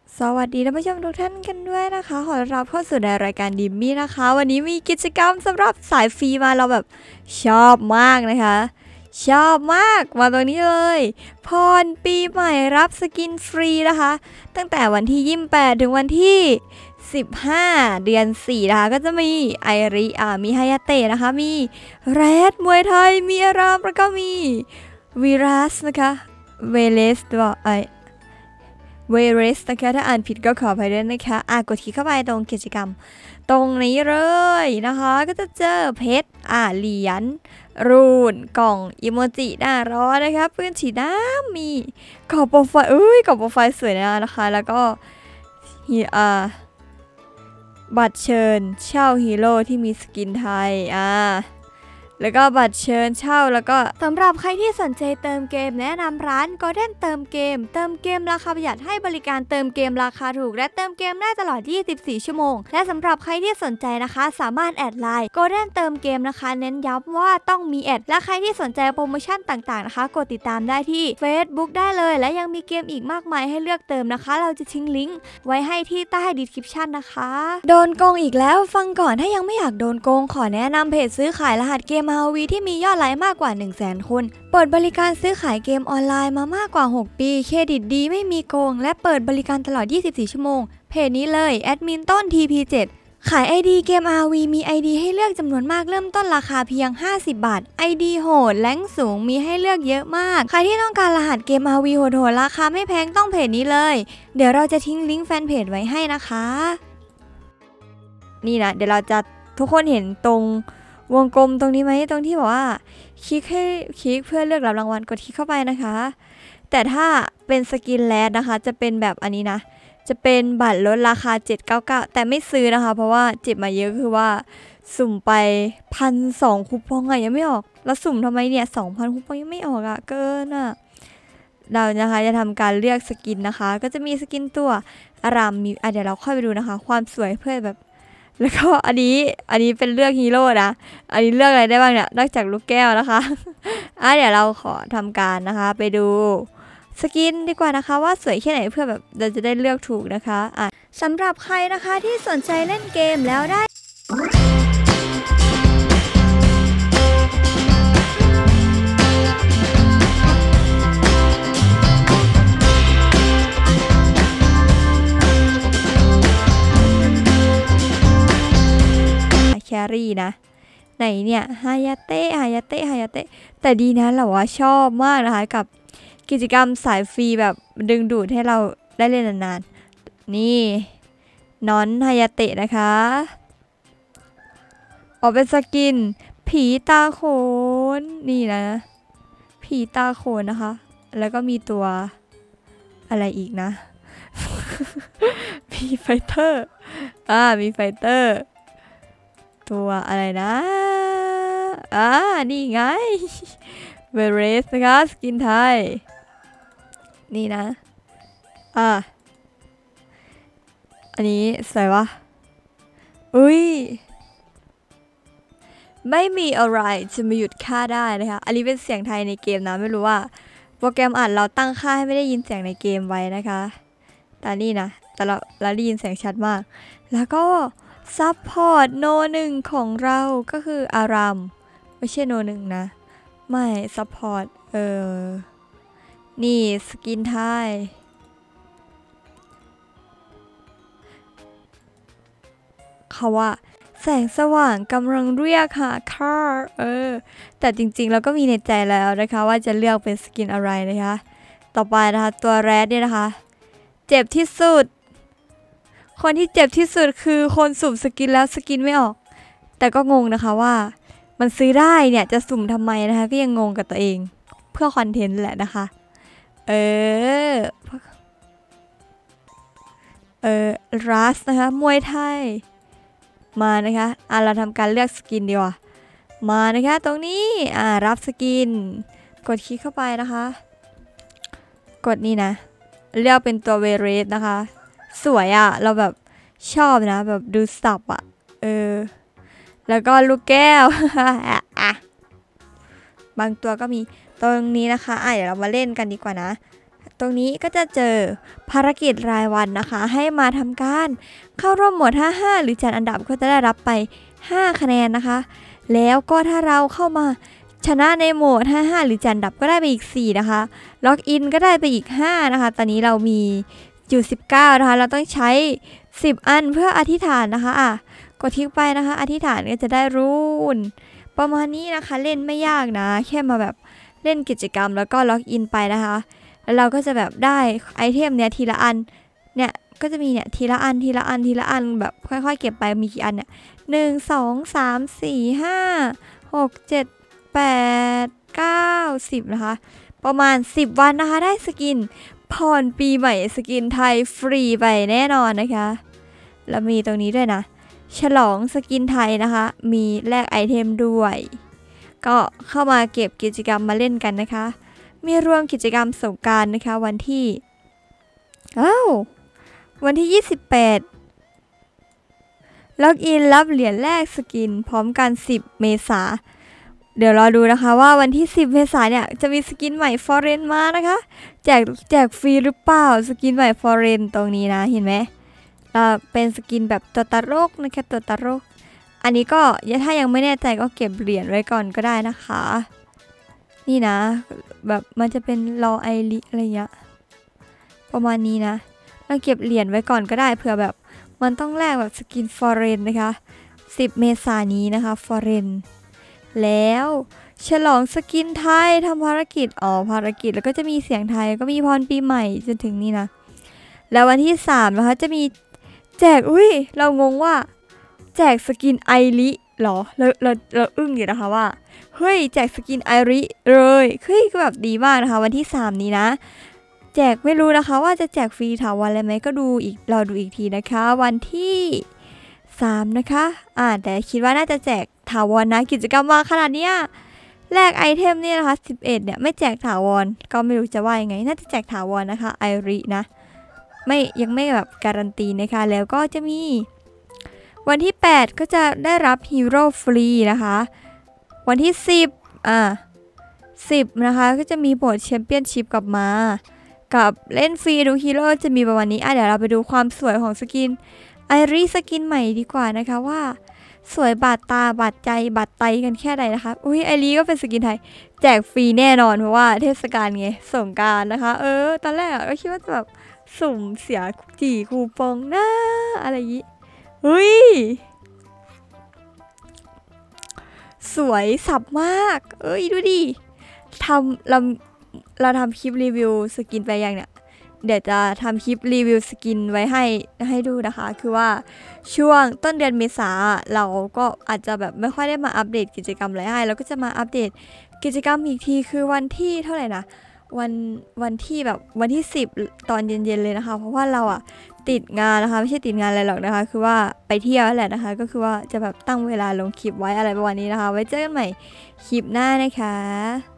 สวัสดีท่านผู้ชมทุกท่านกันด้วยนะคะขอต้อนรับเข้าสู่ในรายการดิมมี่นะคะวันนี้มีกิจกรรมสำหรับสายฟรีมาเราแบบชอบมากนะคะชอบมากมาตรงนี้เลยพรปีใหม่รับสกินฟรีนะคะตั้งแต่วันที่28ถึงวันที่15เดือน4นะคะก็จะมีไอริมีไฮยาเตะนะคะมีแรดมวยไทยมีอารามแล้วก็มีวีรัสนะคะเวเลสด้วยเวเรสนะคะถ้าอ่านผิดก็ขออภัยด้วยนะคะกดคลิกเข้าไปตรงกิจกรรมตรงนี้เลยนะคะก็จะเจอเพชรเหรียญรูนกล่องอิโมจิหน้าร้อนนะคะปืนฉีดน้ำมีกรอบโปรไฟล์กรอบโปรไฟล์สวยนะคะแล้วก็บัตรเชิญเช่าฮีโร่ที่มีสกินไทยแล้วก็บัตรเชิญเช่าแล้วก็สำหรับใครที่สนใจเติมเกมแนะนำร้าน Golden เติมเกมราคาประหยัดให้บริการเติมเกมราคาถูกและเติมเกมได้ตลอด24ชั่วโมงและสำหรับใครที่สนใจนะคะสามารถแอดไลน์ Golden เติมเกมนะคะเน้นย้ำว่าต้องมีแอดและใครที่สนใจโปรโมชั่นต่างๆนะคะกดติดตามได้ที่ Facebook ได้เลยและยังมีเกมอีกมากมายให้เลือกเติมนะคะเราจะทิ้งลิงก์ไว้ให้ที่ใต้ description นะคะโดนโกงอีกแล้วฟังก่อนถ้ายังไม่อยากโดนโกงขอแนะนำเพจซื้อขายรหัสเกม ROV ที่มียอดไลค์มากกว่า 100,000 คนเปิดบริการซื้อขายเกมออนไลน์มามากกว่า 6 ปีเครดิตดีไม่มีโกงและเปิดบริการตลอด 24 ชั่วโมงเพจนี้เลยแอดมินต้น TP7 ขาย ID เกม ROV มี ID ให้เลือกจำนวนมากเริ่มต้นราคาเพียง 50 บาท ID โหดแรงสูงมีให้เลือกเยอะมากใครที่ต้องการรหัสเกม ROV โหดราคาไม่แพงต้องเพจนี้เลยเดี๋ยวเราจะทิ้งลิงก์แฟนเพจไว้ให้นะคะนี่นะเดี๋ยวเราจะทุกคนเห็นตรงวงกลมตรงนี้ไหมตรงที่บอกว่าคลิกเพื่อเลือกรับรางวัลกดคลิกเข้าไปนะคะแต่ถ้าเป็นสกินแลดนะคะจะเป็นแบบอันนี้นะจะเป็นบัตรลดราคา799แต่ไม่ซื้อนะคะเพราะว่าเจ็บมาเยอะคือว่าสุ่มไป1,200 คูปองยังไม่ออกแล้วสุ่มทำไมเนี่ย 2,000 คูปองยังไม่ออกเกินเรานะคะจะทำการเลือกสกินนะคะก็จะมีสกินตัวอารามมีเดี๋ยวเราค่อยไปดูนะคะความสวยเพื่อแบบแล้วก็อันนี้เป็นเลือกฮีโร่นะอันนี้เลือกอะไรได้บ้างเนี่ยนอกจากลูกแก้วนะคะเดี๋ยวเราขอทำการนะคะไปดูสกินดีกว่านะคะว่าสวยแค่ไหนเพื่อแบบเราจะได้เลือกถูกนะคะสำหรับใครนะคะที่สนใจเล่นเกมแล้วได้แครี่นะไหนเนี่ยฮายาเตะแต่ดีนะเราว่าชอบมากนะคะกับกิจกรรมสายฟรีแบบดึงดูดให้เราได้เล่นนานๆนี่น้อนฮายาเตะนะคะออกเป็นสกินผีตาโขนนี่นะผีตาโขนนะคะแล้วก็มีตัวอะไรอีกนะมีไฟเตอร์มีไฟเตอร์ตัวอะไรนะนี่ไงเวเรสนะคะสกินไทยนี่นะอันนี้สวยวะไม่มีอะไรจะมาหยุดค่าได้นะคะอันนี้เป็นเสียงไทยในเกมนะไม่รู้ว่าโปรแกรมอัดเราตั้งค่าให้ไม่ได้ยินเสียงในเกมไว้นะคะแต่นี่นะแต่เราได้ยินเสียงชัดมากแล้วก็ซัพพอร์ตโน1ของเราก็คืออารามไม่ใช่โน1นะไม่ซัพพอร์ตนี่สกินไทยเขาว่าแสงสว่างกำลังเรียกหาค่าแต่จริงๆเราก็มีในใจแล้วนะคะว่าจะเลือกเป็นสกินอะไรนะคะต่อไปนะคะตัวแรดเนี่ยนะคะเจ็บที่สุดคนที่เจ็บที่สุดคือคนสุ่มสกินแล้วสกินไม่ออกแต่ก็งงนะคะว่ามันซื้อได้เนี่ยจะสุ่มทำไมนะคะก็ยังงงกับตัวเองเพื่อคอนเทนต์แหละนะคะรัสนะคะมวยไทยมานะคะเราทำการเลือกสกินดีกว่ามานะคะตรงนี้รับสกินกดคลิกเข้าไปนะคะกดนี่นะเลือกเป็นตัวเวเรสนะคะสวยเราแบบชอบนะแบบดูสับแล้วก็ลูกแก้ว บางตัวก็มีตรงนี้นะคะเดี๋ยวเรามาเล่นกันดีกว่านะตรงนี้ก็จะเจอภารกิจรายวันนะคะให้มาทำการเข้าร่วมโหมด 55 หรือจัดอันดับก็จะได้รับไป5คะแนนนะคะแล้วก็ถ้าเราเข้ามาชนะในโหมด 55 หรือจัดอันดับก็ได้ไปอีก4นะคะล็อกอินก็ได้ไปอีก5นะคะตอนนี้เรามีอยู่19นะคะเราต้องใช้10อันเพื่ออธิษฐานนะคะกดทิ้งไปนะคะอธิษฐานก็จะได้รูนประมาณนี้นะคะเล่นไม่ยากนะแค่มาแบบเล่นกิจกรรมแล้วก็ล็อกอินไปนะคะแล้วเราก็จะแบบได้ไอเทมเนี่ยทีละอันเนี่ยก็จะมีเนี่ยทีละอันทีละอันทีละอันแบบค่อยๆเก็บไปมีกี่อันเนี่ย1 2 3 4 5 6 7 8 9 10นะคะประมาณ10วันนะคะได้สกินพรปีใหม่สกินไทยฟรีไปแน่นอนนะคะแล้วมีตรงนี้ด้วยนะฉลองสกินไทยนะคะมีแลกไอเทมด้วยก็เข้ามาเก็บกิจกรรมมาเล่นกันนะคะมีรวมกิจกรรมสงกรานต์นะคะวันที่วันที่ 28ล็อกอินรับเหรียญแลกสกินพร้อมกัน10 เมษาเดี๋ยวรอดูนะคะว่าวันที่10 เมษาเนี่ยจะมีสกินใหม่ฟอเรนมานะคะแจกฟรีหรือเปล่าสกินใหม่ฟอเรนตรงนี้นะเห็นไหมเป็นสกินแบบตัวตลกนะคะตัวตลกอันนี้ก็ถ้ายังไม่แน่ใจก็เก็บเหรียญไว้ก่อนก็ได้นะคะนี่นะแบบมันจะเป็นรอไอริอะไรเงี้ยประมาณนี้นะเราเก็บเหรียญไว้ก่อนก็ได้เผื่อแบบมันต้องแลกแบบสกินฟอเรนนะคะ10 เมษายนนี้นะคะฟอเรนแล้วฉลองสกินไทยทำภารกิจภารกิจแล้วก็จะมีเสียงไทยก็มีพรปีใหม่จนถึงนี่นะแล้ววันที่3นะคะจะมีแจกเรางงว่าแจกสกินไอริหรอเราอึ้งอยู่นะคะว่าเฮ้ยแจกสกินไอริเลยก็แบบดีมากนะคะวันที่3นี้นะแจกไม่รู้นะคะว่าจะแจกฟรีถาวรอะไรไหมก็รอดูอีกทีนะคะวันที่3นะคะแต่คิดว่าน่าจะแจกถาวรนะกิจกรรมมาขนาดเนี้ยแลกไอเทมนี่นะคะ11เนี่ยไม่แจกถาวรก็ไม่รู้จะว่ายังไงน่าจะแจกถาวรนะคะไอรินะยังไม่แบบการันตีนะคะแล้วก็จะมีวันที่8ก็จะได้รับฮีโร่ฟรีนะคะวันที่10นะคะก็จะมีโหมดแชมเปี้ยนชิพกลับมากับเล่นฟรีดูฮีโร่จะมีประมาณนี้เดี๋ยวเราไปดูความสวยของสกินไอริสกินใหม่ดีกว่านะคะว่าสวยบาดตาบาดใจบาดไตกันแค่ไหนนะคะไอริก็เป็นสกินไทยแจกฟรีแน่นอนเพราะว่าเทศกาลไงสงกรานต์นะคะตอนแรกก็คิดว่าจะแบบสุ่มเสียคูปองหน้าอะไรอย่างนี้สวยสับมากดูดิเราทำคลิปรีวิวสกินไปยังเนี่ยเดี๋ยวจะทำคลิปรีวิวสกินไว้ให้ดูนะคะคือว่าช่วงต้นเดือนเมษาเราก็อาจจะแบบไม่ค่อยได้มาอัปเดตกิจกรรมอะไรให้เราก็จะมาอัปเดตกิจกรรมอีกทีคือวันที่เท่าไหร่นะวันที่แบบวันที่10ตอนเย็นๆเลยนะคะเพราะว่าเราติดงานนะคะไม่ใช่ติดงานอะไรหรอกนะคะคือว่าไปเที่ยวแหละนะคะก็คือว่าจะแบบตั้งเวลาลงคลิปไว้อะไรประมาณนี้นะคะไว้เจอกันใหม่คลิปหน้านะคะ